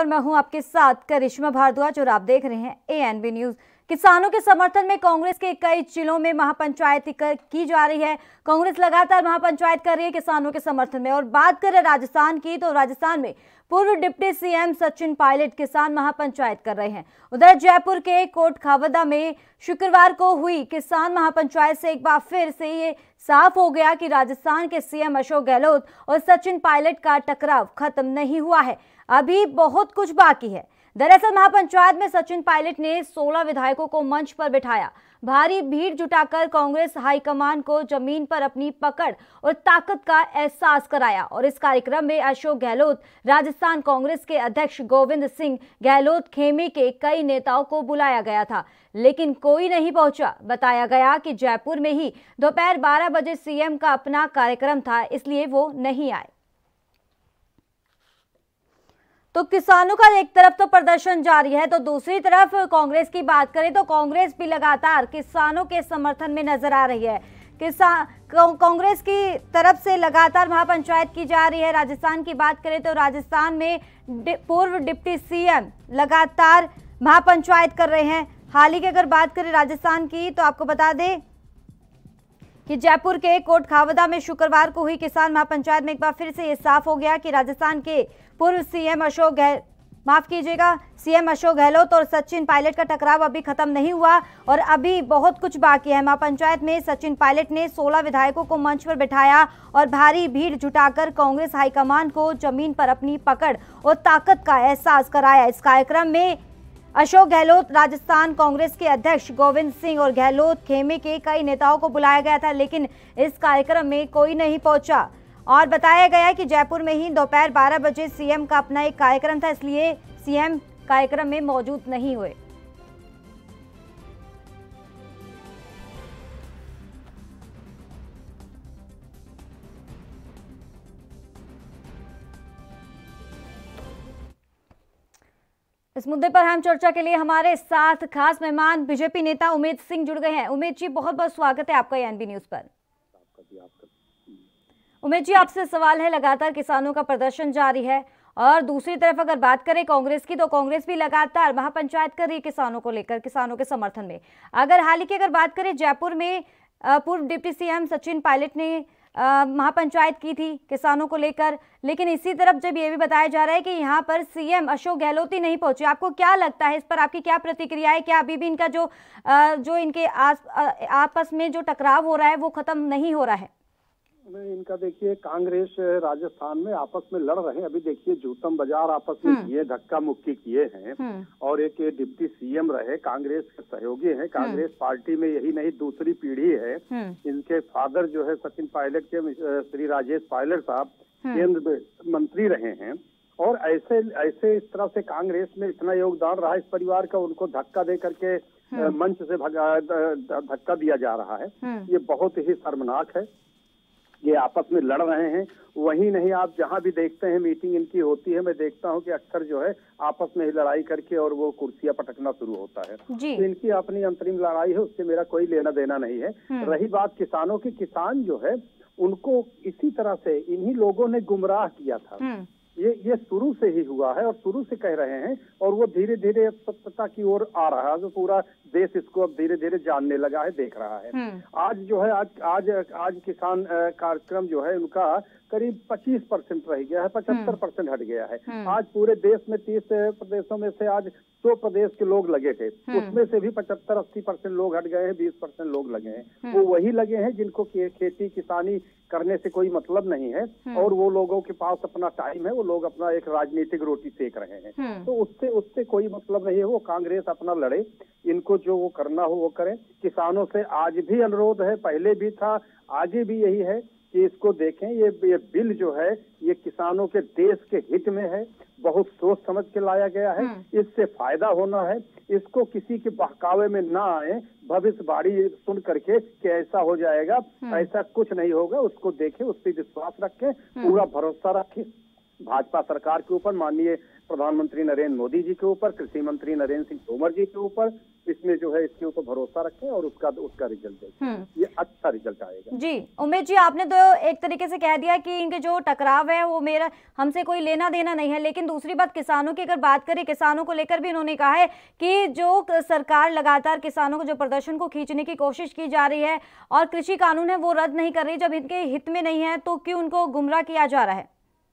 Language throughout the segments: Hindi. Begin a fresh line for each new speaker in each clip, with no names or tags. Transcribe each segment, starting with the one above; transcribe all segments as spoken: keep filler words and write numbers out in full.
और मैं हूं आपके साथ करिश्मा भारद्वाज और आप देख रहे हैं एएनबी न्यूज। किसानों के समर्थन में कांग्रेस के कई जिलों में महापंचायत की जा रही है। कांग्रेस लगातार महापंचायत कर रही है किसानों के समर्थन में। और बात करें राजस्थान की, तो राजस्थान में पूर्व डिप्टी सीएम सचिन पायलट किसान महापंचायत कर रहे हैं। उधर जयपुर के कोट खावदा में शुक्रवार को हुई किसान महापंचायत से एक बार फिर से ये साफ हो गया कि राजस्थान के सीएम अशोक गहलोत और सचिन पायलट का टकराव खत्म नहीं हुआ है, अभी बहुत कुछ बाकी है। दरअसल महापंचायत में सचिन पायलट ने सोलह विधायकों को मंच पर बिठाया, भारी भीड़ जुटाकर कांग्रेस हाईकमान को जमीन पर अपनी पकड़ और ताकत का एहसास कराया। और इस कार्यक्रम में अशोक गहलोत, राजस्थान कांग्रेस के अध्यक्ष गोविंद सिंह गहलोत, खेमे के कई नेताओं को बुलाया गया था, लेकिन कोई नहीं पहुंचा। बताया गया कि जयपुर में ही दोपहर बारह बजे सीएम का अपना कार्यक्रम था, इसलिए वो नहीं आए। तो किसानों का एक तरफ तो प्रदर्शन जारी है, तो दूसरी तरफ कांग्रेस की बात करें तो कांग्रेस भी लगातार किसानों के समर्थन में नजर आ रही है। किसान कांग्रेस की तरफ से लगातार महापंचायत की जा रही है। राजस्थान की बात करें तो राजस्थान में डि, पूर्व डिप्टी सीएम लगातार महापंचायत कर रहे हैं। हाल ही की अगर बात करें राजस्थान की, तो आपको बता दें कि जयपुर के कोट खावदा में शुक्रवार को हुई किसान महापंचायत में एक बार फिर से ये साफ हो गया कि राजस्थान के पूर्व सीएम अशोक गह माफ कीजिएगा सीएम अशोक गहलोत और सचिन पायलट का टकराव अभी खत्म नहीं हुआ और अभी बहुत कुछ बाकी है। महापंचायत में सचिन पायलट ने सोलह विधायकों को मंच पर बिठाया और भारी भीड़ जुटाकर कांग्रेस हाईकमान को जमीन पर अपनी पकड़ और ताकत का एहसास कराया। इस कार्यक्रम में अशोक गहलोत, राजस्थान कांग्रेस के अध्यक्ष गोविंद सिंह और गहलोत खेमे के कई नेताओं को बुलाया गया था, लेकिन इस कार्यक्रम में कोई नहीं पहुंचा। और बताया गया कि जयपुर में ही दोपहर बारह बजे सीएम का अपना एक कार्यक्रम था, इसलिए सीएम कार्यक्रम में मौजूद नहीं हुए। इस मुद्दे पर हम चर्चा के लिए हमारे साथ खास मेहमान बीजेपी नेता उमेद सिंह जुड़ गए हैं। उमेद जी, बहुत बहुत स्वागत है आपका एएनबी न्यूज पर। उमेद जी, आपसे सवाल है, लगातार किसानों का प्रदर्शन जारी है और दूसरी तरफ अगर बात करें कांग्रेस की, तो कांग्रेस भी लगातार महापंचायत कर रही है किसानों को लेकर, किसानों के समर्थन में। अगर हाल ही की अगर बात करें, जयपुर में पूर्व डिप्टी सीएम सचिन पायलट ने महापंचायत की थी किसानों को लेकर, लेकिन इसी तरफ जब ये भी बताया जा रहा है कि यहाँ पर सीएम अशोक गहलोत ही नहीं पहुंचे, आपको क्या लगता है इस पर, आपकी क्या प्रतिक्रिया है? क्या अभी भी इनका जो जो इनके आस, आपस में जो टकराव हो रहा है वो खत्म नहीं हो रहा है?
नहीं, इनका देखिए, कांग्रेस राजस्थान में आपस में लड़ रहे हैं। अभी देखिए जूतम बाजार आपस में किए, धक्का मुक्की किए हैं और एक डिप्टी सीएम रहे, कांग्रेस के सहयोगी हैं। कांग्रेस पार्टी में यही नहीं दूसरी पीढ़ी है। इनके फादर जो है सचिन पायलट के, श्री राजेश पायलट साहब केंद्र मंत्री रहे हैं और ऐसे ऐसे इस तरह से कांग्रेस में इतना योगदान रहा इस परिवार का, उनको धक्का दे करके मंच से भगा धक्का दिया जा रहा है। ये बहुत ही शर्मनाक है। ये आपस में लड़ रहे हैं। वही नहीं, आप जहां भी देखते हैं मीटिंग इनकी होती है, मैं देखता हूं कि अक्सर जो है आपस में ही लड़ाई करके और वो कुर्सियां पटकना शुरू होता है। तो इनकी अपनी अंतरिम लड़ाई है, उससे मेरा कोई लेना देना नहीं है। रही बात किसानों की, किसान जो है उनको इसी तरह से इन्हीं लोगों ने गुमराह किया था। ये ये शुरू से ही हुआ है और शुरू से कह रहे हैं और वो धीरे धीरे सत्यता की ओर आ रहा है। तो पूरा देश इसको अब धीरे धीरे जानने लगा है, देख रहा है। आज जो है आज आज आज किसान कार्यक्रम जो है उनका करीब पच्चीस परसेंट रह गया है, पचहत्तर परसेंट हट गया है। आज पूरे देश में तीस प्रदेशों में से आज सौ प्रदेश के लोग लगे थे, उसमें से भी पचहत्तर अस्सी परसेंट लोग हट गए हैं, बीस परसेंट लोग लगे हैं। वो वही लगे हैं जिनको खेती किसानी करने से कोई मतलब नहीं है और वो लोगों के पास अपना टाइम है, वो लोग अपना एक राजनीतिक रोटी सेक रहे हैं। तो उससे उससे कोई मतलब नहीं है। वो कांग्रेस अपना लड़े, इनको जो वो करना हो वो करें। किसानों से आज भी अनुरोध है, पहले भी था, आगे भी यही है कि इसको देखें। ये ये बिल जो है ये किसानों के देश के हित में है, बहुत सोच समझ के लाया गया है, इससे फायदा होना है। इसको किसी के बहकावे में ना आए, भविष्यवाणी सुन करके कि ऐसा हो जाएगा, ऐसा कुछ नहीं होगा। उसको देखें, उस पर विश्वास रखें, पूरा भरोसा रखें भाजपा सरकार के ऊपर, माननीय प्रधानमंत्री नरेंद्र मोदी जी के ऊपर, कृषि मंत्री नरेंद्र सिंह तोमर जी के ऊपर, इसमें जो है इसके ऊपर भरोसा रखें और उसका उसका रिजल्ट देखें, ये अच्छा रिजल्ट आएगा।
जी उमेश जी, आपने तो एक तरीके से कह दिया कि इनके जो टकराव है वो मेरा हमसे कोई लेना देना नहीं है, लेकिन दूसरी बात किसानों की अगर बात करें, किसानों को लेकर भी इन्होंने कहा है कि जो सरकार लगातार किसानों को जो प्रदर्शन को खींचने की कोशिश की जा रही है और कृषि कानून है वो रद्द नहीं कर रही, जब इनके हित में नहीं है तो क्यों उनको गुमराह किया जा रहा है?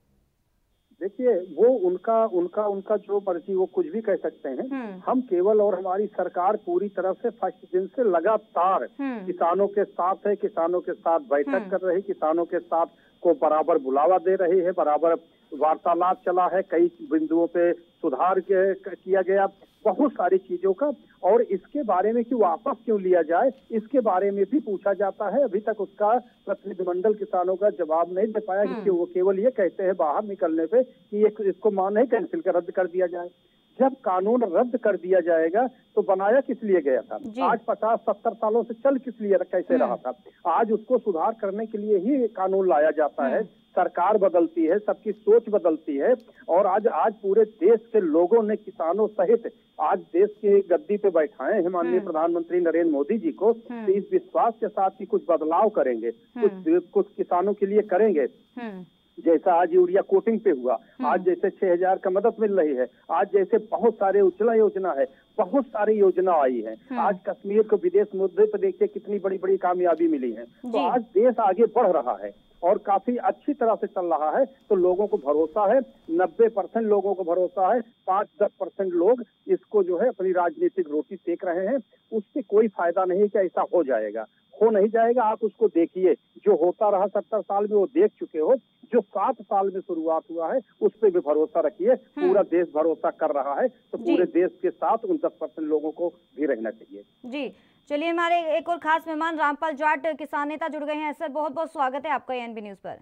देखिए, वो उनका उनका उनका जो मर्जी, वो कुछ भी कह सकते हैं। हम केवल और हमारी सरकार पूरी तरफ से फर्स्ट दिन से लगातार किसानों के साथ है, किसानों के साथ बैठक कर रही, किसानों के साथ को बराबर बुलावा दे रही है, बराबर वार्तालाप चला है, कई बिंदुओं पे सुधार किया गया, बहुत सारी चीजों का। और इसके बारे में कि वापस क्यों लिया जाए, इसके बारे में भी पूछा जाता है। अभी तक उसका प्रतिनिधिमंडल किसानों का जवाब नहीं दे पाया, क्योंकि वो केवल ये कहते हैं बाहर निकलने पे कि ये इसको मान नहीं, कैंसिल कर रद्द कर दिया जाए। जब कानून रद्द कर दिया जाएगा तो बनाया किस लिए गया था? आज पचास सत्तर सालों से चल किस लिए कैसे रहा था? आज उसको सुधार करने के लिए ही कानून लाया जाता है। सरकार बदलती है, सबकी सोच बदलती है, और आज आज पूरे देश के लोगों ने किसानों सहित आज देश की गद्दी पे बैठाए हैं माननीय प्रधानमंत्री नरेंद्र मोदी जी को, तो इस विश्वास के साथ कि कुछ बदलाव करेंगे, कुछ कुछ किसानों के लिए करेंगे। जैसा आज यूरिया कोटिंग पे हुआ, आज जैसे छह हजार का मदद मिल रही है, आज जैसे बहुत सारे उज्ज्वला योजना है, बहुत सारी योजना आई है। आज कश्मीर को विदेश मुद्दे पर देखिए कितनी बड़ी बड़ी कामयाबी मिली है। तो आज देश आगे बढ़ रहा है और काफी अच्छी तरह से चल रहा है। तो लोगों को भरोसा है, नब्बे परसेंट लोगों को भरोसा है, पाँच दस परसेंट लोग इसको जो है अपनी राजनीतिक रोटी सेक रहे हैं। उससे कोई फायदा नहीं कि ऐसा हो जाएगा, हो नहीं जाएगा। आप उसको देखिए, जो होता रहा सत्तर साल में वो देख चुके हो, जो सात साल में शुरुआत हुआ है उस पर भी भरोसा रखिए। पूरा देश भरोसा कर रहा है, तो पूरे देश के साथ उन दस परसेंट लोगों को भी रहना चाहिए।
जी चलिए, हमारे एक और खास मेहमान रामपाल जाट किसान नेता जुड़ गए हैं। सर बहुत बहुत स्वागत है आपका एएनबी न्यूज पर।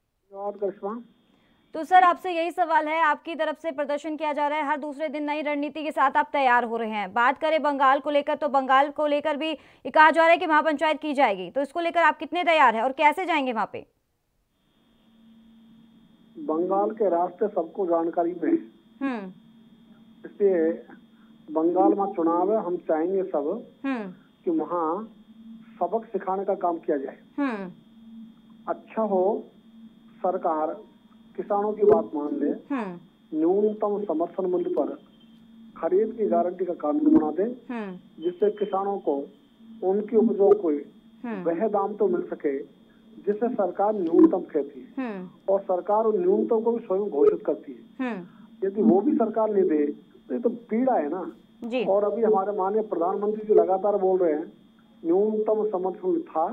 तो सर आपसे यही सवाल है, आपकी तरफ से प्रदर्शन किया जा रहा है, हर दूसरे दिन नई रणनीति के साथ आप तैयार हो रहे हैं। बात करें बंगाल को लेकर, तो बंगाल को लेकर भी ये कहा जा रहा है कि महापंचायत की जाएगी, तो इसको लेकर आप कितने तैयार हैं और कैसे जाएंगे वहां पे?
बंगाल के रास्ते सबको जानकारी में, इसलिए बंगाल में चुनाव है, हम चाहेंगे सब कि वहाँ सबक सिखाने का काम किया जाए। अच्छा हो, सरकार किसानों की बात मान ले, न्यूनतम समर्थन मूल्य पर खरीद की गारंटी का कानून बना दे, जिससे किसानों को उनकी उपजों को वह दाम तो मिल सके जिसे सरकार न्यूनतम कहती है, और सरकार उन न्यूनतम को भी स्वयं घोषित करती है। यदि वो भी सरकार नहीं दे तो ये तो पीड़ा है ना। और अभी हमारे माननीय प्रधानमंत्री जी लगातार बोल रहे हैं न्यूनतम समर्थन था,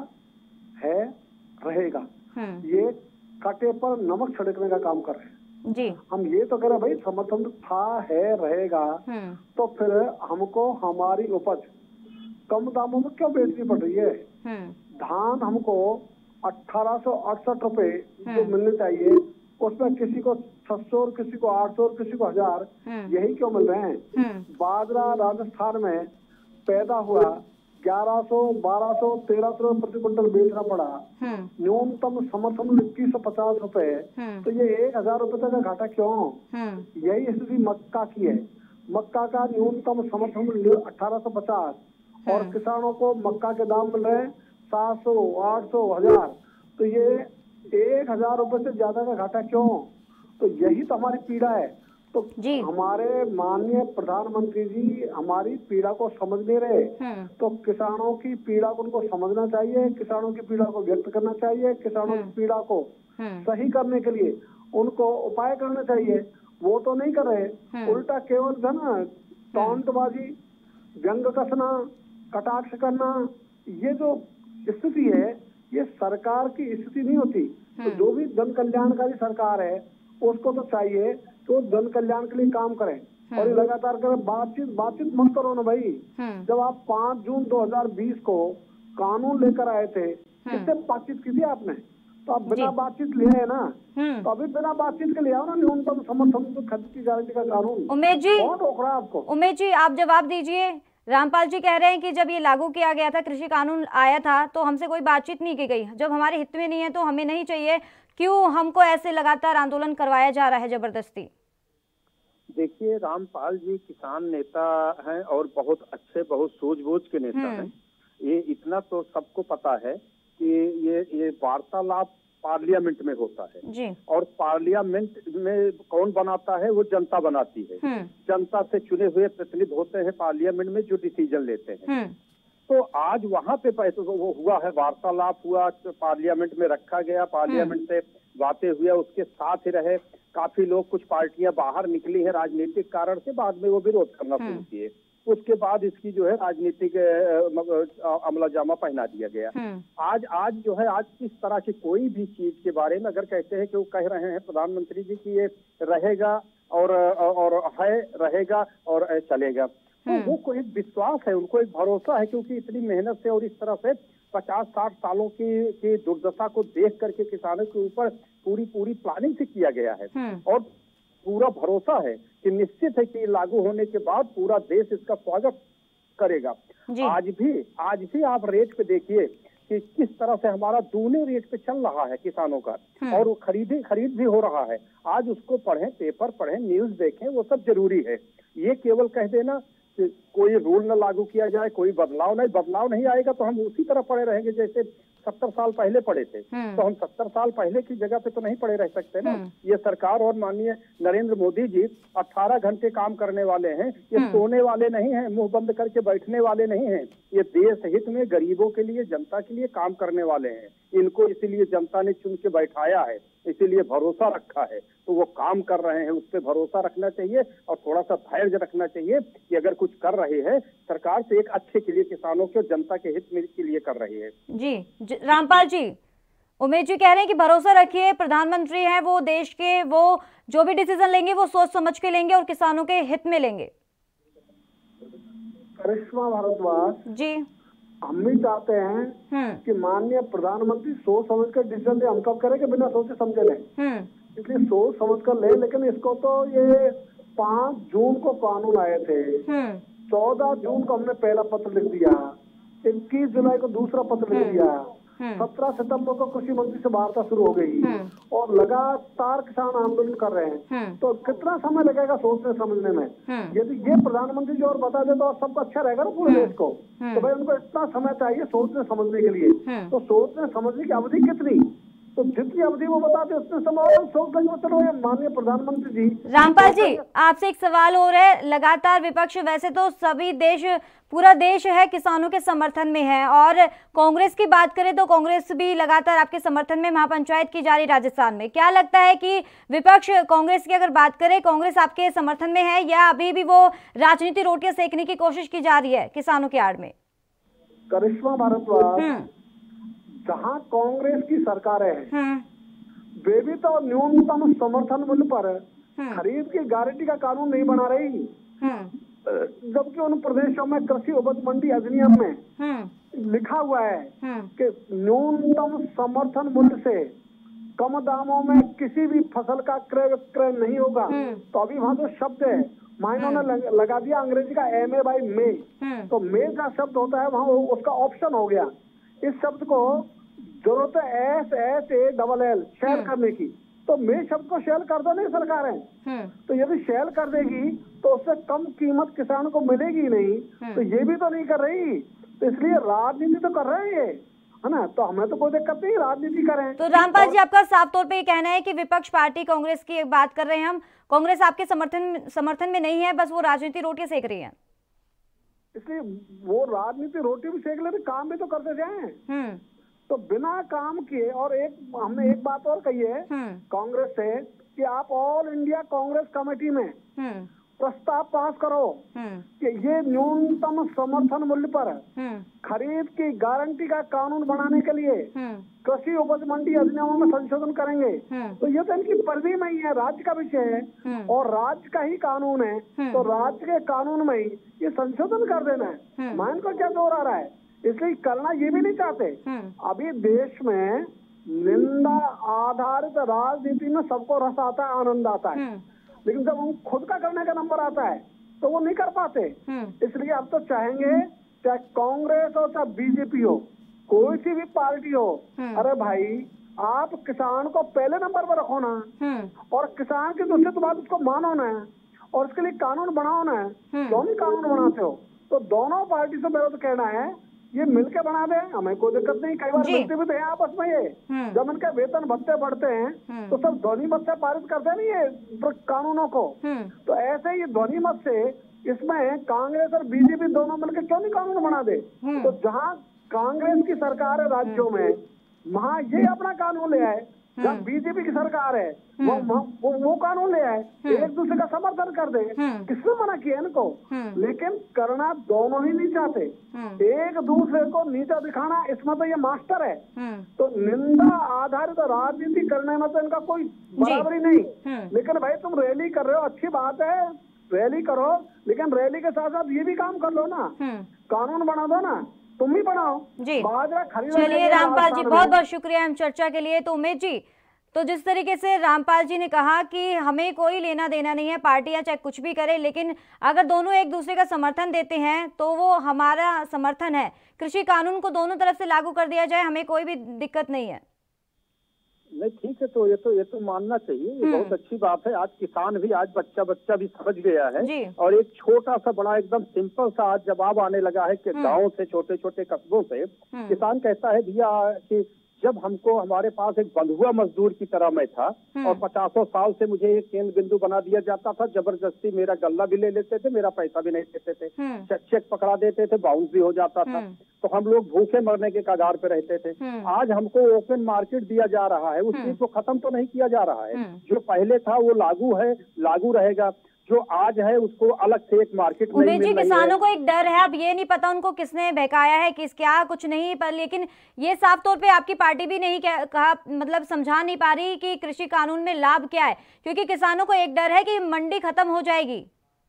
है, रहेगा। ये कांटे पर नमक छिड़कने का काम कर रहे हैं। जी। हम ये तो कह रहे भाई समर्थन था, है, रहेगा, तो फिर हमको हमारी उपज कम दामों में क्यों बेचनी पड़ रही है? धान हमको अठारह सौ अड़सठ रुपए जो मिलने चाहिए, उसमें किसी को छह सौ और किसी को आठ सौ और किसी को हजार, यही क्यों मिल रहे हैं? बाजरा राजस्थान में पैदा हुआ ग्यारह सौ, बारह सौ, तेरह सौ प्रति क्विंटल बेचना पड़ा, न्यूनतम समर्थन इक्कीस सौ पचास रुपए, तो ये एक हजार रुपए तक का घाटा क्यों? यही स्थिति मक्का की है। मक्का का न्यूनतम समर्थन मूल्य अठारह सौ पचास और किसानों को मक्का के दाम मिल रहे हैं सात सौ, आठ सौ, हजार, तो ये एक हजार रुपए से ज्यादा का घाटा क्यों? तो यही तो हमारी पीड़ा है। तो हमारे माननीय प्रधानमंत्री जी हमारी पीड़ा को समझ नहीं रहे, तो किसानों की पीड़ा को उनको समझना चाहिए, किसानों की पीड़ा को व्यक्त करना चाहिए, किसानों की पीड़ा को सही करने के लिए उनको उपाय करना चाहिए। वो तो नहीं कर रहे, उल्टा केवल है ना टॉन्टबाजी, व्यंग कसना, कटाक्ष करना, ये जो स्थिति है ये सरकार की स्थिति नहीं होती। तो जो भी जन कल्याणकारी सरकार है उसको तो चाहिए तो जन कल्याण के लिए काम करें, और ये लगातार करें। बातचीत बातचीत मत करो ना भाई। जब आप पाँच जून दो हजार बीस को कानून लेकर आए थे, किससे बातचीत की थी आपने? तो आप बिना बातचीत लिए है ना, तो अभी बिना बातचीत के लिए आओ ना न्यूनतम समर्थन खरीद की गारंटी का कानून।
उमेश जी,
कौन रोक रहा है आपको?
उमेश जी आप जवाब दीजिए। रामपाल जी कह रहे हैं कि जब ये लागू किया गया था, कृषि कानून आया था, तो हमसे कोई बातचीत नहीं की गई। जब हमारे हित में नहीं है तो हमें नहीं चाहिए, क्यों हमको ऐसे लगातार आंदोलन करवाया जा रहा है जबरदस्ती?
देखिए, रामपाल जी किसान नेता हैं और बहुत अच्छे, बहुत सूझबूझ के नेता हैं। ये इतना तो सबको पता है कि ये ये वार्तालाप पार्लियामेंट में होता है
जी। और
पार्लियामेंट में कौन बनाता है? वो जनता बनाती है। जनता से चुने हुए प्रतिनिधि होते हैं पार्लियामेंट में, जो डिसीजन लेते हैं। तो आज वहां पे तो वो हुआ है, वार्तालाप हुआ, तो पार्लियामेंट में रखा गया, पार्लियामेंट से बातें हुई, उसके साथ ही रहे। काफी लोग, कुछ पार्टियां बाहर निकली है राजनीतिक कारण से, बाद में वो विरोध करना शुरू किए। उसके बाद इसकी जो है राजनीतिक अमलाजामा पहना दिया गया। आज आज जो है, आज किस तरह की कोई भी चीज के बारे में अगर कहते हैं कि वो कह रहे हैं प्रधानमंत्री जी कि ये रहेगा और और है रहेगा और चलेगा, तो वो कोई विश्वास है, उनको एक भरोसा है, क्योंकि इतनी मेहनत से और इस तरह से पचास साठ सालों की की दुर्दशा को देख करके किसानों के ऊपर पूरी पूरी प्लानिंग से किया गया है और पूरा भरोसा है कि निश्चित है कि लागू होने के बाद पूरा देश इसका स्वागत करेगा। आज भी आज भी आप रेट पे देखिए कि किस तरह से हमारा दूने रेट पे चल रहा है किसानों का, और वो खरीदी खरीद भी हो रहा है। आज उसको पढ़ें, पेपर पढ़ें, न्यूज देखें, वो सब जरूरी है। ये केवल कह देना कि कोई रूल न लागू किया जाए, कोई बदलाव नहीं, बदलाव नहीं आएगा तो हम उसी तरह पड़े रहेंगे जैसे सत्तर साल पहले पड़े थे। तो हम सत्तर साल पहले की जगह पे तो नहीं पड़े रह सकते ना। ये सरकार और माननीय नरेंद्र मोदी जी अठारह घंटे काम करने वाले हैं। ये सोने वाले नहीं हैं, मुंह बंद करके बैठने वाले नहीं हैं। ये देश हित में गरीबों के लिए, जनता के लिए काम करने वाले हैं। इनको इसीलिए जनता ने चुन के बैठाया है, इसीलिए भरोसा रखा है, तो वो काम कर रहे हैं। उस पर भरोसा रखना चाहिए और थोड़ा सा धैर्य रखना चाहिए कि अगर कुछ कर रहे हैं सरकार से एक अच्छे के लिए, किसानों के और जनता के हित में के लिए कर रही है।
जी, जी रामपाल जी, उमेश जी कह रहे हैं कि भरोसा रखिए, प्रधानमंत्री हैं वो, देश के वो जो भी डिसीजन लेंगे वो सोच समझ के लेंगे और किसानों के हित में लेंगे।
करिश्मा भारद्वाज
जी,
हम भी चाहते हैं कि माननीय प्रधानमंत्री सोच समझ कर डिसीजन दे। हम कब करें कि बिना सोचे समझे लें, इसलिए सोच समझ कर ले। लेकिन इसको तो ये पाँच जून को कानून आए थे, चौदह जून को हमने पहला पत्र लिख दिया, इक्कीस जुलाई को दूसरा पत्र लिख दिया, सत्रह सितंबर को कृषि मंत्री से वार्ता शुरू हो गई और लगातार किसान आंदोलन कर रहे हैं। तो कितना समय लगेगा सोचने समझने में? यदि ये प्रधानमंत्री जी और बता दे तो सबको अच्छा रहेगा ना पूरे देश को। तो भाई उनको इतना समय चाहिए सोचने समझने के लिए। तो सोचने समझने की अवधि कितनी? तो जितनी अवधि वो बताते उतने समय सोच लेंगे। चलो ये माननीय प्रधानमंत्री जी।
रामपाल जी, आपसे एक सवाल हो रहा है। लगातार विपक्ष, वैसे तो सभी देश, पूरा देश है किसानों के समर्थन में है, और कांग्रेस की बात करें तो कांग्रेस भी लगातार आपके समर्थन में महापंचायत की जा रही राजस्थान में। क्या लगता है कि विपक्ष, कांग्रेस की अगर बात करें, कांग्रेस आपके समर्थन में है या अभी भी वो राजनीति रोटियां सेकने की कोशिश की जा रही है किसानों की आड़ में?
करिश्मा भारद्वाज, जहाँ कांग्रेस की सरकार है वे भी तो न्यूनतम समर्थन मूल्य पर खरीद की गारंटी का कानून नहीं बना रही, जबकि उन प्रदेशों में कृषि उपज मंडी अधिनियम में लिखा हुआ है कि न्यूनतम समर्थन मूल्य से कम दामों में किसी भी फसल का क्रय विक्रय नहीं होगा। तो अभी वहाँ जो शब्द है माइनों ने लगा दिया अंग्रेजी का एम ए बाई मे, तो मे का शब्द होता है वहाँ उसका ऑप्शन हो गया। इस शब्द को जरूरत है S S A double L शेल करने की, तो मे शब्द को शेल कर दो नहीं सरकार है। तो यदि शेल कर देगी तो उससे कम कीमत किसान को मिलेगी ही नहीं, तो ये भी तो नहीं कर रही। तो इसलिए राजनीति तो कर रहे हैं, है ना, तो हमें तो कोई दिक्कत नहीं, राजनीति करें।
तो रामपाल जी, आपका साफ तौर पे ये कहना है कि विपक्ष पार्टी कांग्रेस की बात कर रहे हैं हम, कांग्रेस आपके समर्थन समर्थन में नहीं है, बस वो राजनीति रोटियां सेक रही है।
इसलिए वो राजनीति रोटी भी सेक ले, काम भी तो करते जाए। तो बिना काम किए, और एक हमने एक बात और कही है कांग्रेस से कि आप ऑल इंडिया कांग्रेस कमेटी में प्रस्ताव पास करो कि ये न्यूनतम समर्थन मूल्य पर खरीद की गारंटी का कानून बनाने के लिए कृषि उपज मंडी अधिनियमों में संशोधन करेंगे। तो ये तो इनकी परिधि में ही है, राज्य का विषय है और राज्य का ही कानून है, तो राज्य के कानून में ही ये संशोधन कर देना है। मैं इनको क्या जोर आ रहा है, इसलिए करना ये भी नहीं चाहते। अभी देश में निंदा आधारित राजनीति में सबको रस आता है, आनंद आता है, लेकिन जब हम खुद का करने का नंबर आता है तो वो नहीं कर पाते। इसलिए अब तो चाहेंगे चाहे कांग्रेस हो चाहे बीजेपी हो, कोई सी भी पार्टी हो, अरे भाई आप किसान को पहले नंबर पर रखो ना, और किसान की दूसरी तो बात उसको मानो ना, और इसके लिए कानून बनाओ ना, क्यों नहीं कानून बनाते हो? तो दोनों पार्टी से मेरा तो कहना है ये मिलके बना दे, हमें कोई दिक्कत नहीं। कई बार मिलते भी तो हैं आपस में, ये जब इनके वेतन भत्ते बढ़ते हैं तो सब ध्वनि मत से पारित करते नहीं ये कानूनों को। तो ऐसे ही ध्वनि मत से इसमें कांग्रेस और बीजेपी दोनों मिलकर क्यों नहीं कानून बना दे? तो जहाँ कांग्रेस की सरकार है राज्यों में, वहाँ ये अपना कानून ले आए। जब बीजेपी की सरकार है वो वो, वो कानून ले आए, एक दूसरे का समर्थन कर दे। किसने मना किया इनको? लेकिन करना दोनों ही नहीं चाहते, एक दूसरे को नीचा दिखाना इसमें तो ये मास्टर है। तो निंदा आधारित राजनीति करने में तो इनका कोई बराबरी नहीं। लेकिन भाई तुम रैली कर रहे हो, अच्छी बात है, रैली करो, लेकिन रैली के साथ साथ ये भी काम कर लो ना, कानून बना दो ना, तुम ही बनाओ जी।
चलिए रामपाल जी, बहुत बहुत शुक्रिया हम चर्चा के लिए। तो उमेश जी, तो जिस तरीके से रामपाल जी ने कहा कि हमें कोई लेना देना नहीं है, पार्टियां चाहे कुछ भी करे, लेकिन अगर दोनों एक दूसरे का समर्थन देते हैं तो वो हमारा समर्थन है। कृषि कानून को दोनों तरफ से लागू कर दिया जाए, हमें कोई भी दिक्कत नहीं है।
नहीं ठीक है, तो ये तो ये तो मानना चाहिए, ये बहुत अच्छी बात है। आज किसान भी, आज बच्चा बच्चा भी समझ गया है। और एक छोटा सा बड़ा एकदम सिंपल सा आज जवाब आने लगा है कि गांव से, छोटे छोटे कस्बों से किसान कहता है भैया कि जब हमको, हमारे पास एक बंधुआ मजदूर की तरह मैं था और पचासों साल से मुझे एक केंद्र बिंदु बना दिया जाता था, जबरदस्ती मेरा गल्ला भी ले लेते थे, मेरा पैसा भी नहीं देते थे, चेक पकड़ा देते थे, बाउंस भी हो जाता था, तो हम लोग भूखे मरने के कगार पे रहते थे। आज हमको ओपन मार्केट दिया जा रहा है, उस चीज को खत्म तो नहीं किया जा रहा है। जो पहले था वो लागू है, लागू रहेगा। जो आज है उसको अलग से एक मार्केट नहीं मिल रही है।
किसानों को एक डर है, अब ये नहीं पता उनको किसने बहकाया है, किस क्या कुछ नहीं, पर लेकिन ये साफ तौर पे आपकी पार्टी भी नहीं कहा, मतलब समझा नहीं पा रही कि कृषि कानून में लाभ क्या है, क्योंकि किसानों को एक डर है कि मंडी खत्म हो जाएगी।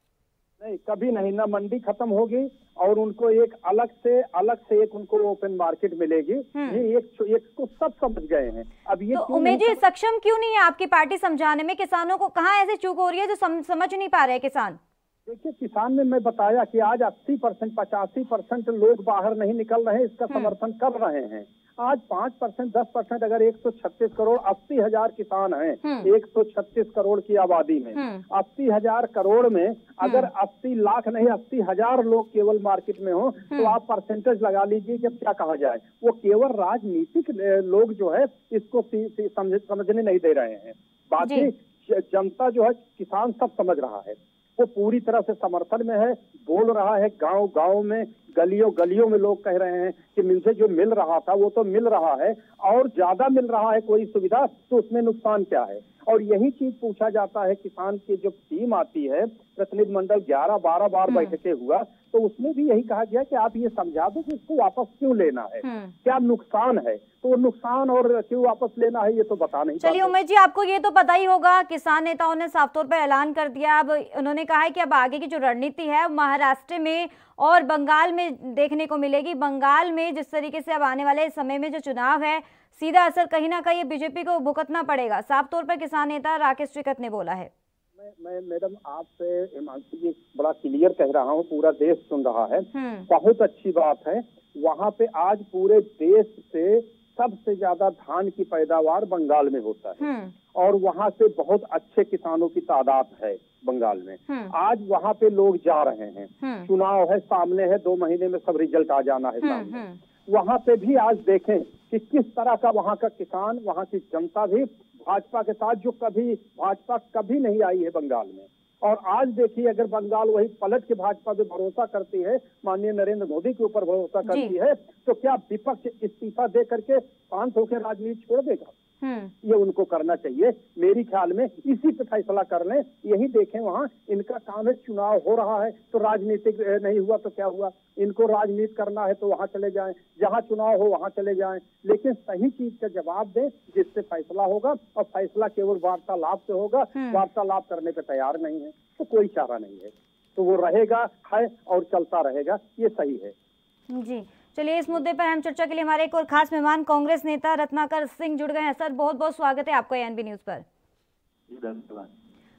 नहीं, कभी नहीं, ना मंडी खत्म होगी और उनको एक अलग से अलग से एक उनको ओपन मार्केट मिलेगी। ये एक एक को सब समझ गए हैं। अब ये
तो उमेश जी सक्षम क्यों नहीं है आपकी पार्टी समझाने में? किसानों को कहाँ ऐसे चूक हो रही है जो सम, समझ नहीं पा रहे किसान?
देखिए, किसान में मैं बताया कि आज अस्सी परसेंट पचासी परसेंट लोग बाहर नहीं निकल रहे हैं, इसका समर्थन कर रहे हैं। आज पाँच परसेंट दस परसेंट अगर एक सौ छत्तीस करोड़ अस्सी हजार किसान हैं एक सौ छत्तीस करोड़ की आबादी में, अस्सी हजार करोड़ में अगर अस्सी लाख नहीं अस्सी हजार लोग केवल मार्केट में हो तो आप परसेंटेज लगा लीजिए कि क्या कहा जाए। वो केवल राजनीतिक लोग जो है इसको समझ, समझने नहीं दे रहे हैं। बाकी जनता जो है, किसान सब समझ रहा है, वो पूरी तरह से समर्थन में है, बोल रहा है। गांव गांव में, गलियों गलियों में लोग कह रहे हैं कि मुझे जो मिल रहा था वो तो मिल रहा है और ज्यादा मिल रहा है कोई सुविधा, तो उसमें नुकसान क्या है? और यही चीज पूछा जाता है। किसान की जो टीम आती है, प्रतिनिधि मंडल ग्यारह बारह बार बैठकें हुआ, तो उसमें भी यही कहा गया कि आप ये समझा दो कि इसको वापस क्यों लेना है, क्या नुकसान है। तो नुकसान और क्यों वापस लेना है ये तो बता नहीं।
चलिए उमेश जी, आपको ये तो पता ही होगा, किसान नेताओं ने साफ तौर पर ऐलान कर दिया। अब उन्होंने कहा है कि अब आगे की जो रणनीति है महाराष्ट्र में और बंगाल में देखने को मिलेगी। बंगाल में जिस तरीके से अब आने वाले समय में जो चुनाव है, सीधा असर कहीं ना कहीं बीजेपी को भुगतना पड़ेगा, साफ तौर पर किसान नेता राकेश टिकैत ने बोला है।
मैं मैं मैडम आपसे हिमांशु जी बड़ा क्लियर कह रहा हूँ, पूरा देश सुन रहा है, बहुत अच्छी बात है। वहाँ पे आज पूरे देश से सबसे ज्यादा धान की पैदावार बंगाल में होता है और वहाँ से बहुत अच्छे किसानों की तादाद है बंगाल में। आज वहाँ पे लोग जा रहे हैं, चुनाव है सामने है, दो महीने में सब रिजल्ट आ जाना है सामने। वहाँ पे भी आज देखें कि किस तरह का वहाँ का किसान, वहाँ की जनता भी भाजपा के साथ, जो कभी भाजपा कभी नहीं आई है बंगाल में। और आज देखिए, अगर बंगाल वही पलट के भाजपा पे भरोसा करती है, माननीय नरेंद्र मोदी के ऊपर भरोसा करती है, तो क्या विपक्ष इस्तीफा दे करके शांत होकर राजनीति छोड़ देगा? ये उनको करना चाहिए। मेरी ख्याल में इसी पे फैसला कर लें। यही देखें, वहाँ इनका काम है, चुनाव हो रहा है तो राजनीतिक नहीं हुआ तो क्या हुआ, इनको राजनीति करना है तो वहाँ चले जाएं, जहाँ चुनाव हो वहाँ चले जाएं, लेकिन सही चीज का जवाब दें जिससे फैसला होगा। और फैसला केवल वार्तालाप से होगा, वार्तालाप करने पे तैयार नहीं है तो कोई चारा नहीं है, तो वो रहेगा है और चलता रहेगा, ये सही है
जी। चलिए, इस मुद्दे पर हम चर्चा के लिए हमारे एक और खास मेहमान कांग्रेस नेता रत्नाकर सिंह जुड़ गए हैं। सर, बहुत बहुत स्वागत है आपका एएनबी न्यूज पर।
धन्यवाद।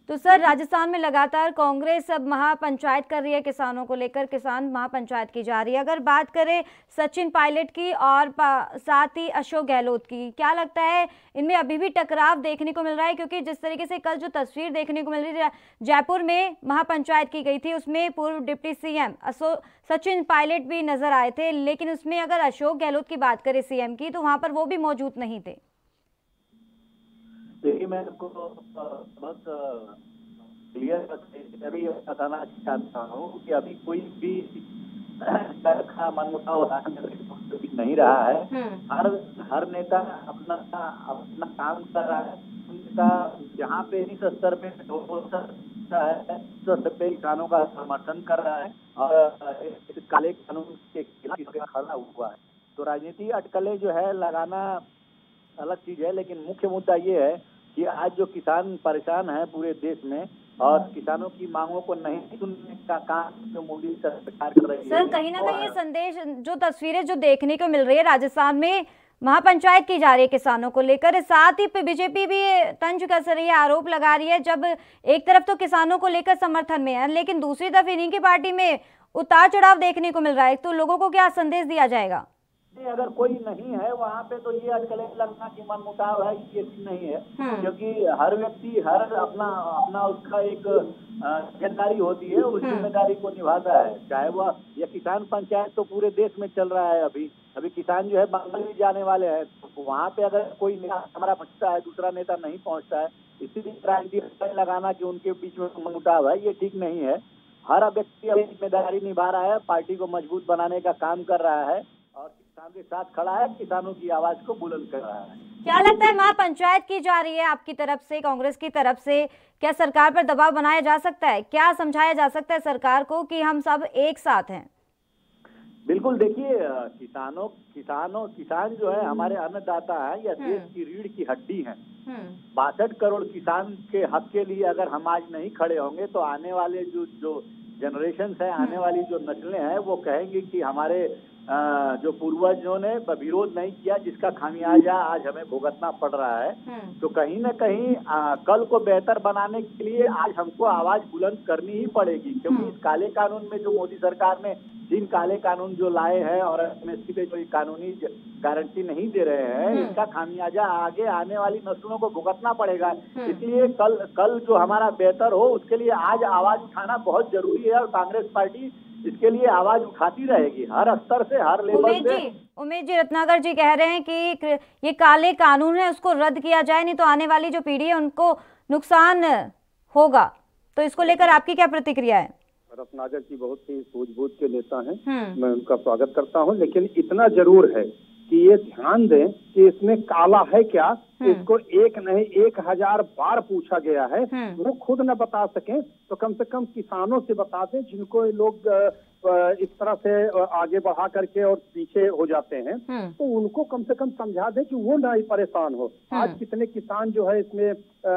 तो सर, राजस्थान में लगातार कांग्रेस अब महापंचायत कर रही है किसानों को लेकर, किसान महापंचायत की जा रही है। अगर बात करें सचिन पायलट की और साथ ही अशोक गहलोत की, क्या लगता है इनमें अभी भी टकराव देखने को मिल रहा है? क्योंकि जिस तरीके से कल जो तस्वीर देखने को मिल रही है, जयपुर में महापंचायत की गई थी, उसमें पूर्व डिप्टी सीएम अशोक सचिन पायलट भी नजर आए थे, लेकिन उसमें अगर अशोक गहलोत की बात करें सीएम की, तो वहां पर वो भी मौजूद नहीं थे।
देखिए, मैं आपको बहुत क्लियर अभी बताना चाहता हूँ कि अभी कोई भी मनमुटाव नहीं रहा है। हर हर नेता अपना अपना काम कर रहा है। उनका जहाँ पे इस स्तर पे हो सकता है तो स्तर पे किसानों का समर्थन कर रहा है और इस काले कानून के खिलाफ खड़ा हुआ है। तो राजनीति अटकलें जो है लगाना अलग चीज है, लेकिन मुख्य मुद्दा ये है कि आज जो किसान परेशान है पूरे देश में और किसानों की मांगों को नहीं सुनने का काम जो मोदी सरकार कर रही है।
सर, कहीं ना कहीं ये संदेश, जो तस्वीरें जो देखने को मिल रही है राजस्थान में महापंचायत की जा रही है किसानों को लेकर, साथ ही बीजेपी भी तंज कस रही है, आरोप लगा रही है। जब एक तरफ तो किसानों को लेकर समर्थन में है, लेकिन दूसरी तरफ इन्हीं की पार्टी में उतार चढ़ाव देखने को मिल रहा है, तो लोगों को क्या संदेश दिया जाएगा?
अगर कोई नहीं है वहाँ पे तो ये अटकलें लगना कि मनमुटाव है, ये नहीं है। क्योंकि हर व्यक्ति हर अपना अपना उसका एक जिम्मेदारी होती है, उस जिम्मेदारी को निभाता है। चाहे वह ये किसान पंचायत तो पूरे देश में चल रहा है। अभी अभी किसान जो है बंगाल भी जाने वाले हैं, तो वहाँ पे अगर कोई नेता हमारा पहुँचता है, दूसरा नेता नहीं पहुँचता है, इसीलिए राजनीति लगाना कि उनके बीच में मनमुटाव है, ये ठीक नहीं है। हर व्यक्ति अपनी जिम्मेदारी निभा रहा है, पार्टी को मजबूत बनाने का काम कर रहा है और किसान के साथ खड़ा है, किसानों की आवाज को बुलंद कर रहा है।
क्या लगता है, महापंचायत की जा रही है आपकी तरफ से, कांग्रेस की तरफ से, क्या सरकार पर दबाव बनाया जा सकता है? क्या समझाया जा सकता है सरकार को कि हम सब एक साथ हैं?
बिल्कुल, देखिए, किसानों किसानों किसान जो है हमारे अन्नदाता है, या देश की रीढ़ की हड्डी है। बासठ करोड़ किसान के हक के लिए अगर हम आज नहीं खड़े होंगे तो आने वाले जो जो जनरेशन है, आने वाली जो नस्लें हैं, वो कहेंगी कि हमारे जो पूर्वजों ने विरोध नहीं किया, जिसका खामियाजा आज हमें भुगतना पड़ रहा है। तो कहीं ना कहीं आ, कल को बेहतर बनाने के लिए आज हमको आवाज बुलंद करनी ही पड़ेगी। क्योंकि इस काले कानून में जो मोदी सरकार ने तीन काले कानून जो लाए हैं और एमएसपी पे जो कानूनी गारंटी नहीं दे रहे हैं, इसका खामियाजा आगे आने वाली नस्लों को भुगतना पड़ेगा। इसलिए कल कल जो हमारा बेहतर हो उसके लिए आज आवाज उठाना बहुत जरूरी है और कांग्रेस पार्टी इसके लिए आवाज उठाती रहेगी हर स्तर से, हर लेवल से।
उमेश जी रत्नाकर जी कह रहे हैं कि ये काले कानून है, उसको रद्द किया जाए, नहीं तो आने वाली जो पीढ़ी है उनको नुकसान होगा। तो इसको लेकर आपकी क्या प्रतिक्रिया है?
रत्नाकर जी बहुत ही सूझबूझ के नेता हैं, मैं उनका स्वागत करता हूं, लेकिन इतना जरूर है कि ये ध्यान दें कि इसमें काला है क्या, इसको एक नहीं एक हजार बार पूछा गया है। वो खुद न बता सकें तो कम से कम किसानों से बता दें, जिनको लोग इस तरह से आगे बढ़ा करके और पीछे हो जाते हैं, तो उनको कम से कम समझा दें कि वो ना ही परेशान हो। आज कितने किसान जो है इसमें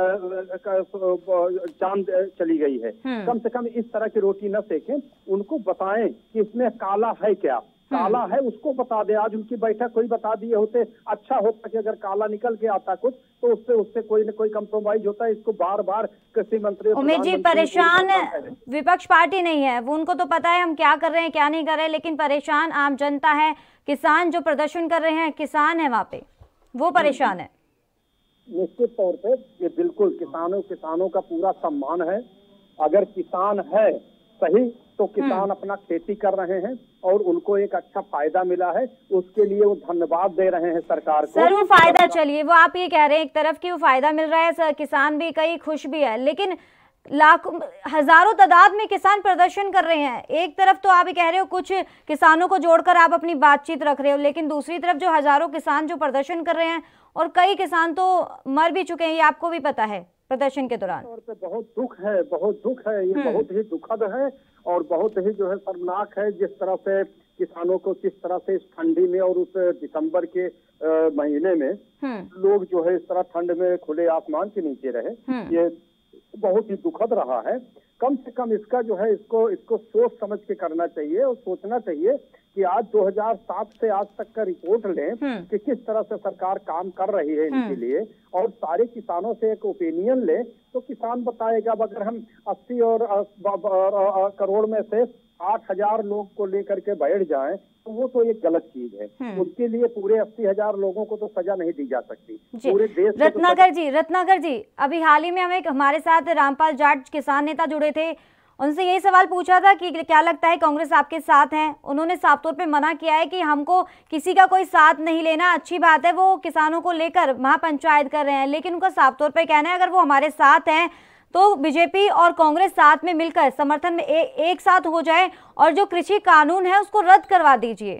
जान चली गई है, कम से कम इस तरह की रोटी न सेकें, उनको बताएं कि इसमें काला है क्या, काला है उसको बता दे। आज उनकी बैठक कोई बता दिए होते, अच्छा होता कि अगर काला निकल के आता कुछ तो उससे उससे कोई न कोई कंप्रोमाइज होता है। इसको बार बार कृषि मंत्री
उमेश जी, परेशान विपक्ष पार्टी नहीं है, वो उनको तो पता है हम क्या कर रहे हैं क्या नहीं कर रहे हैं, लेकिन परेशान आम जनता है। किसान जो प्रदर्शन कर रहे हैं, किसान है वहाँ पे, वो परेशान है।
निश्चित तौर पे ये बिल्कुल किसानों किसानों का पूरा सम्मान है। अगर किसान है सही तो किसान अपना खेती कर रहे हैं और उनको एक अच्छा फायदा मिला है, उसके लिए वो धन्यवाद दे रहे हैं सरकार को।
सर, वो फायदा चलिए, वो आप ये कह रहे हैं एक तरफ की वो फायदा मिल रहा है, सर किसान भी कई खुश भी है, लेकिन लाखों हजारों तादाद में किसान प्रदर्शन कर रहे हैं। एक तरफ तो आप ये कह रहे हो कुछ किसानों को जोड़कर आप अपनी बातचीत रख रहे हो, लेकिन दूसरी तरफ जो हजारों किसान जो प्रदर्शन कर रहे हैं और कई किसान तो मर भी चुके हैं, ये आपको भी पता है प्रदर्शन के दौरान।
तौर पे बहुत दुख है, बहुत दुख है, ये बहुत ही दुखद है और बहुत ही जो है शर्मनाक है। जिस तरह से किसानों को किस तरह से इस ठंडी में और उस दिसंबर के आ, महीने में लोग जो है इस तरह ठंड में खुले आसमान के नीचे रहे, ये बहुत ही दुखद रहा है। कम से कम इसका जो है इसको इसको सोच समझ के करना चाहिए और सोचना चाहिए कि आज दो हज़ार सात से आज तक का रिपोर्ट लें कि किस तरह से सरकार काम कर रही है इनके लिए, और सारे किसानों से एक ओपिनियन ले तो किसान बताएगा। अगर हम अस्सी और करोड़ में से आठ हजार लोग को लेकर के बैठ जाएं तो वो तो एक गलत चीज है। उसके लिए पूरे अस्सी हजार लोगों को तो सजा नहीं दी जा सकती पूरे देश।
रत्नाकर जी रत्नाकर जी अभी हाल ही में हमें हमारे साथ रामपाल जाट किसान नेता जुड़े थे, उनसे यही सवाल पूछा था कि क्या लगता है कांग्रेस आपके साथ है। उन्होंने साफ तौर पे मना किया है कि हमको किसी का कोई साथ नहीं लेना। अच्छी बात है वो किसानों को लेकर महापंचायत कर रहे हैं, लेकिन उनका साफ तौर पे कहना है अगर वो हमारे साथ हैं तो बीजेपी और कांग्रेस साथ में मिलकर समर्थन में ए, एक साथ हो जाए और जो कृषि कानून है उसको रद्द करवा दीजिए।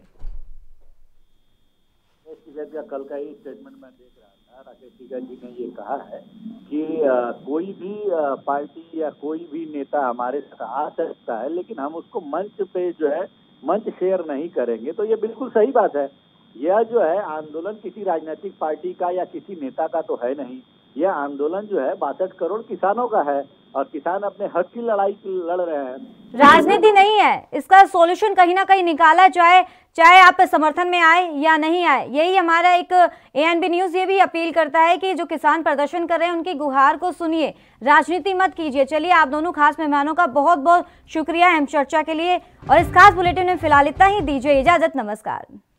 का कल का ही स्टेटमेंट में देख रहा था, राकेश टिकैत जी ने ये कहा है कि आ, कोई भी आ, पार्टी या कोई भी नेता हमारे साथ आ सकता है, लेकिन हम उसको मंच पे जो है मंच शेयर नहीं करेंगे। तो ये बिल्कुल सही बात है। यह जो है आंदोलन किसी राजनीतिक पार्टी का या किसी नेता का तो है नहीं, यह आंदोलन जो है बासठ करोड़ किसानों का है और किसान अपने हक की लड़ाई लड़ रहे हैं।
राजनीति नहीं है, इसका सॉल्यूशन कहीं ना कहीं निकाला जाए, चाहे आप समर्थन में आए या नहीं आए। यही हमारा एक एएनबी न्यूज ये भी अपील करता है कि जो किसान प्रदर्शन कर रहे हैं उनकी गुहार को सुनिए, राजनीति मत कीजिए। चलिए आप दोनों खास मेहमानों का बहुत बहुत शुक्रिया अहम चर्चा के लिए, और इस खास बुलेटिन में फिलहाल इतना ही। दीजिए इजाजत, नमस्कार।